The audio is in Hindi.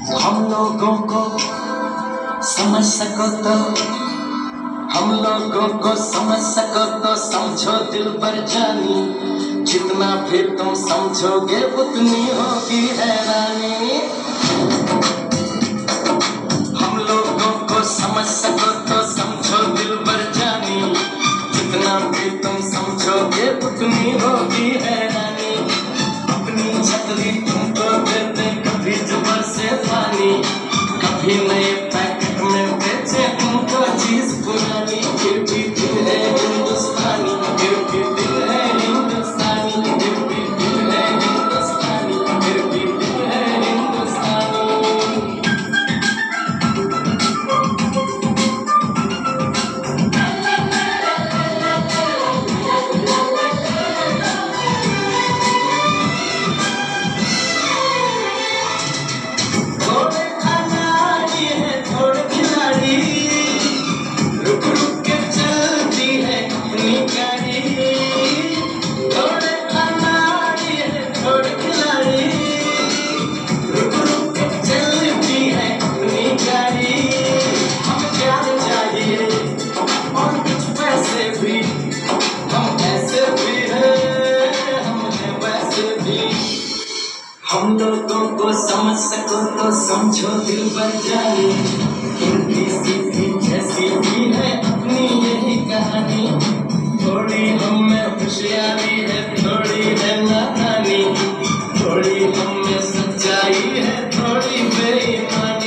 हम लोगों को समझ सको तो हम लोगों को समझ सको तो समझो दिल पर जानी, जितना भी तुम समझोगे उतनी होगी हैरानी। हम लोगों को समझ सको तो समझो दिल पर जानी, जितना भी तुम समझोगे उतनी होगी हैरानी। अपनी छतरी तुमको देते कभी जुबर से पानी, कभी नए पैकेट में बेचे तुमको चीज पुरानी। फिर भी दिल है हिंदुस्तानी, फिर भी दिल है हिंदुस्तानी, फिर भी दिल है हिंदुस्तानी, फिर भी दिल है हिंदुस्तानी। थोड़े अनाड़ी है थोड़े खिलाड़ी, रुक रुक के चलती है अपनी गाड़ी। थोड़े अनाड़ी है थोड़े खिलाड़ी, रुक रुक के चलती है अपनी गाड़ी। हमें प्यार चाहिए और कुछ पैसे भी, हम ऐसे भी हैं हम हैं वैसे भी। हम लोगों को समझ सको तो समझो दिल पर जानी, उल्टी सीधी जैसी भी है अपनी यही कहानी। थोड़ी हम में होशियारी है थोड़ी है नादानी, थोड़ी हम में सच्चाई है थोड़ी बेईमानी।